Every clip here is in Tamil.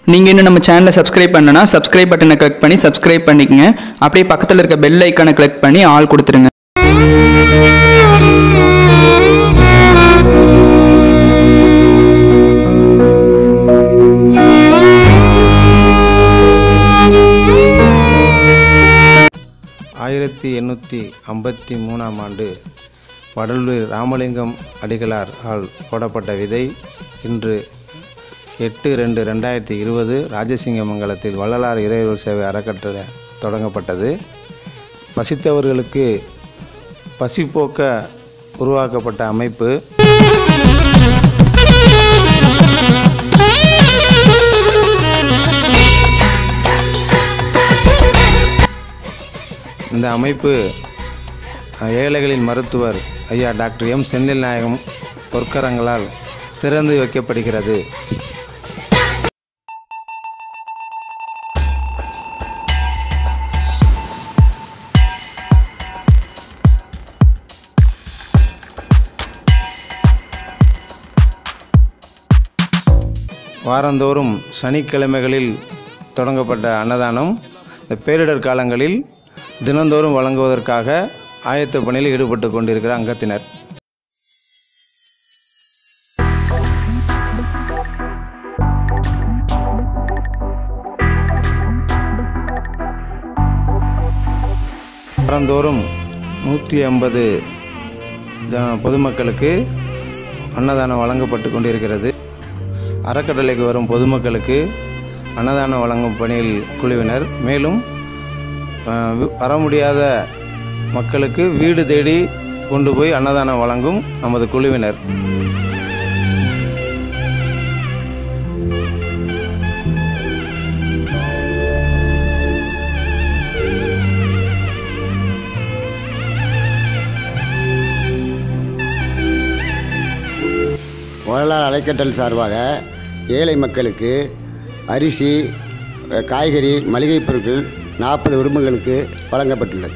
நீங்கள் இன்னும் நம்ம சேனலை சப்ஸ்கிரைப் பண்ணனா சப்ஸ்கிரைப் பட்டனை கிளிக் பண்ணி சப்ஸ்கிரைப் பண்ணிக்கங்க. அப்படியே பக்கத்தில் இருக்க பெல் ஐக்கானை கிளிக் பண்ணி ஆல் கொடுத்துருங்க. ஆயிரத்தி 853 ஆண்டு வடலூர் ராமலிங்கம் அடிகளார் போடப்பட்ட விதை இன்று 8/2/2020 ராஜசிங்கமங்கலத்தில் வள்ளலார் இறையருள் சேவை அறக்கட்டளை தொடங்கப்பட்டது. பசித்தவர்களுக்கு பசிப்போக்க உருவாக்கப்பட்ட அமைப்பு. இந்த அமைப்பு ஏழைகளின் மருத்துவர் ஐயா டாக்டர் எம் செந்தில் நாயகம் பொற்கரங்களால் திறந்து வைக்கப்படுகிறது. வாரந்தோறும் சனிக்கிழமைகளில் தொடங்கப்பட்ட அன்னதானம் இந்த பேரிடர் காலங்களில் தினந்தோறும் வழங்குவதற்காக ஆயத்த பணியில் ஈடுபட்டு கொண்டிருக்கிற அங்கத்தினர். வாரந்தோறும் 150 பொதுமக்களுக்கு அன்னதானம் வழங்கப்பட்டு கொண்டிருக்கிறது. அறக்கட்டளைக்கு வரும் பொதுமக்களுக்கு அன்னதானம் வழங்கும் பணியில் குழுவினர், மேலும் வர முடியாத மக்களுக்கு வீடு தேடி கொண்டு போய் அன்னதானம் வழங்கும் நமது குழுவினர். வள்ளலார் அறக்கட்டளை சார்பாக ஏழை மக்களுக்கு அரிசி, காய்கறி, மளிகை பொருட்கள் 40 குடும்பங்களுக்கு வழங்கப்பட்டுள்ளது.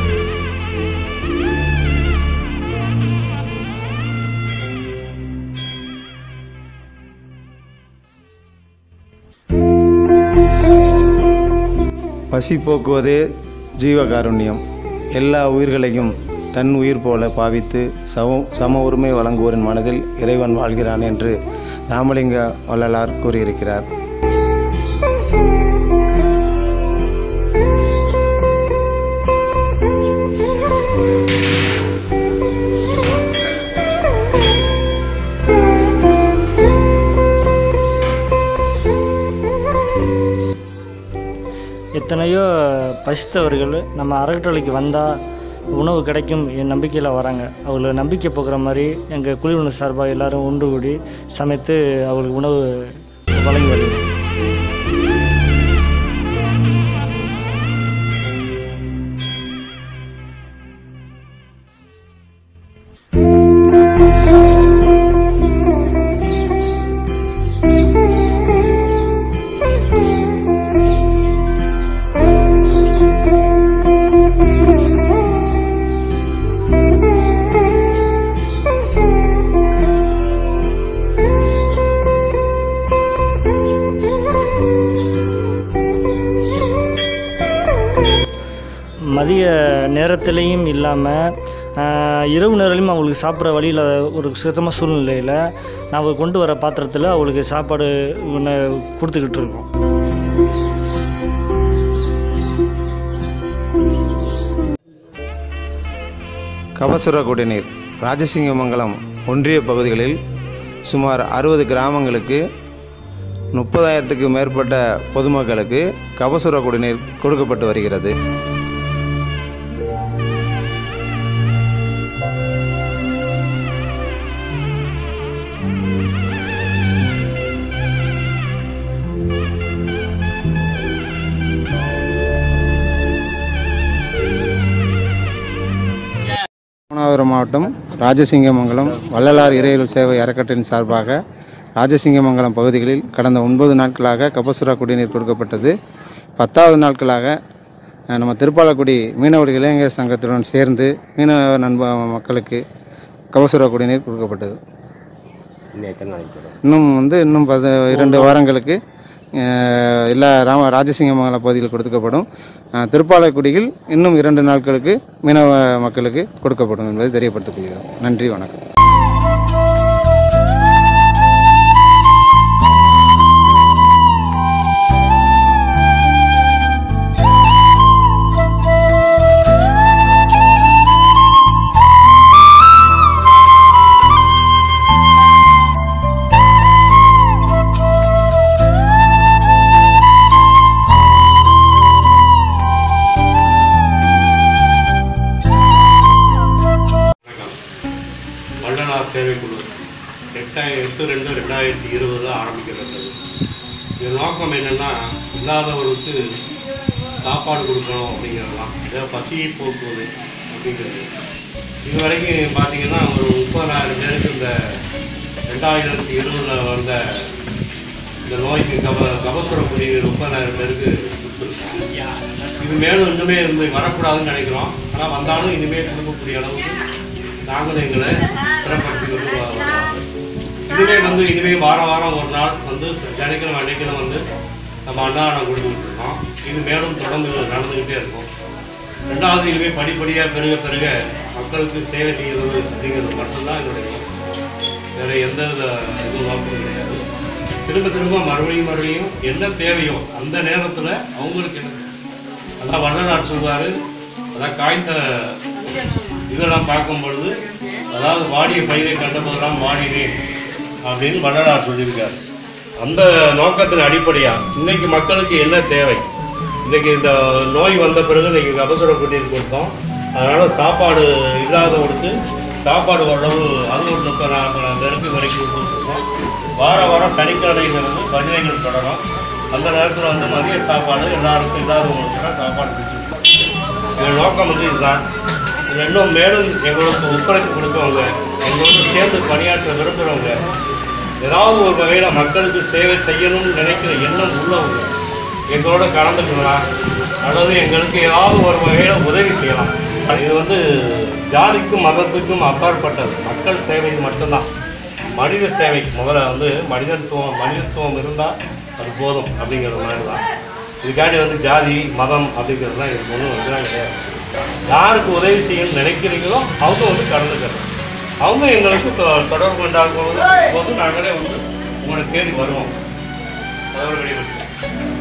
பசி போக்குவதே ஜீவகாருண்யம். எல்லா உயிர்களையும் தன் உயிர் போல பாவித்து சம உரிமை வழங்குவோரின் மனதில் இறைவன் வாழ்கிறான் என்று ராமலிங்க வள்ளலார் கூறியிருக்கிறார். எத்தனையோ பசித்தவர்கள் நம்ம அறக்கட்டளைக்கு வந்தால் உணவு கிடைக்கும் என் நம்பிக்கையில் வராங்க. அவங்களுக்கு நம்பிக்கை போக்குற மாதிரி எங்கள் குழுவினர் சார்பாக எல்லோரும் ஒன்று கூடி சமைத்து அவங்களுக்கு உணவு வழங்கி வருகிறோம். மதிய நேரத்துலேயும் இல்லாமல் இரவு நேரத்துலையும் அவங்களுக்கு சாப்பிட்ற வழியில் ஒரு சுத்தமாக சூழ்நிலையில் நாம் கொண்டு வர பாத்திரத்தில் அவங்களுக்கு சாப்பாடு கொடுத்துக்கிட்டு இருக்கோம். கபசுர குடிநீர் ராஜசிங்கமங்கலம் ஒன்றிய பகுதிகளில் சுமார் 60 கிராமங்களுக்கு 30,000க்கு மேற்பட்ட பொதுமக்களுக்கு கபசுர குடிநீர் கொடுக்கப்பட்டு வருகிறது. ராமநாதபுரம் மாவட்டம் ராஜசிங்கமங்கலம் வள்ளலார் இறையருள் சேவை அறக்கட்டளையின் சார்பாக ராஜசிங்கமங்கலம் பகுதிகளில் கடந்த 9 நாட்களாக கபசுர குடிநீர் கொடுக்கப்பட்டது. 10வது நாட்களாக நம்ம திருப்பாலக்குடி மீனவர் இளைஞர் சங்கத்துடன் சேர்ந்து மீனவ மக்களுக்கு கபசுர குடிநீர் கொடுக்கப்பட்டது. இன்னும் 2 வாரங்களுக்கு எல்லா ராஜசிங்கமங்கலம் பகுதியில் கொடுக்கப்படும். திருப்பாலைக்குடியில் இன்னும் 2 நாட்களுக்கு மீனவ மக்களுக்கு கொடுக்கப்படும் என்பதை தெரியப்படுத்திக் கொள்கிறோம். நன்றி, வணக்கம். வள்ளலார் சேவைக்குழு 8/2/2020 ஆரம்பிக்கப்பட்டது. இது நோக்கம் என்னென்னா, இல்லாதவர்களுக்கு சாப்பாடு கொடுக்கணும் அப்படிங்கிறதுலாம், இதை பசியை போக்குவது அப்படிங்கிறது. இது வரைக்கும் பார்த்திங்கன்னா ஒரு 30,000 பேருக்கு இந்த 2020 வந்த இந்த நோய்க்கு கபசுர குடிநீர் 30,000 பேருக்கு கொடுத்துருக்கோம். இது மேலும் இன்னுமே வரக்கூடாதுன்னு நினைக்கிறோம். ஆனால் வந்தாலும் இனிமேல் கொடுக்கக்கூடிய அளவுக்கு நாங்களும் எங்களை திறப்படுத்தி கொண்டு வரோம். இனிமே வாரம் ஒரு நாள் அன்னைக்கிழமை நம்ம அன்னதானம் கொடுத்துக்கிட்டு இருக்கோம். இது மேலும் தொடர்ந்து நடந்துக்கிட்டே இருக்கும். 2வது, இனிமேல் படிப்படியாக பெருக மக்களுக்கு சேவை செய்கிறது அப்படிங்கிறது மட்டும்தான் என்னுடைய வேறு எந்த இதுவும் நோக்கம் கிடையாது. திரும்ப மறுபடியும் என்ன தேவையோ அந்த நேரத்தில் அவங்களுக்கு என்ன, அதான் வள்ளலார் சொல்வார், அதான் காய்ந்த இதெல்லாம் பார்க்கும் பொழுது, அதாவது வாடிய பயிரை கண்டபோதெல்லாம் வாடினேன் அப்படின்னு வள்ளலார் சொல்லியிருக்கார். அந்த நோக்கத்தின் அடிப்படையாக இன்றைக்கி மக்களுக்கு என்ன தேவை, இன்றைக்கி இந்த நோய் வந்த பிறகு இன்றைக்கி கபசுர குடிநீர் கொடுத்தோம். அதனால் சாப்பாடு இல்லாதவங்களுக்கு சாப்பாடு ஓரளவு அது ஒரு 30,000 பேருக்கு வரைக்கும் கொடுத்துருக்கோம். வாரம் சனிக்கிழமைகள் பஜனைகள் தொடரும். அந்த நேரத்தில் மதிய சாப்பாடு எல்லாருக்கும் இல்லாதவங்களுக்கு சாப்பாடு கொடுத்துருக்கோம். இதன் நோக்கம் இதுதான். இன்னும் மேலும் எங்களுக்கு ஒத்துழைப்பு கொடுக்கவங்க, எங்களோடு சேர்ந்து பணியாற்ற விரும்புகிறவங்க, ஏதாவது ஒரு வகையில் மக்களுக்கு சேவை செய்யணும்னு நினைக்கிற எண்ணம் உள்ளவங்க எங்களோட கலந்துக்கலாம், அல்லது எங்களுக்கு ஏதாவது ஒரு வகையில் உதவி செய்யலாம். இது ஜாதிக்கும் மதத்துக்கும் அப்பாற்பட்டது. மக்கள் சேவை மட்டும்தான். மனித சேவை முதல்ல மனிதத்துவம் இருந்தால் அது போதும் அப்படிங்கிற மாதிரி தான். இதுக்காண்டி ஜாதி மதம் அப்படிங்கிறதுலாம் எனக்கு ஒன்றும் கிடையாது. யாருக்கு உதவி செய்யணும்னு நினைக்கிறீங்களோ அவங்க கலந்துக்கிறது. அவங்க எங்களுக்கு தொடர்பு கொண்டாடும் போது நாங்களே உங்களை தேடி வருவோம்.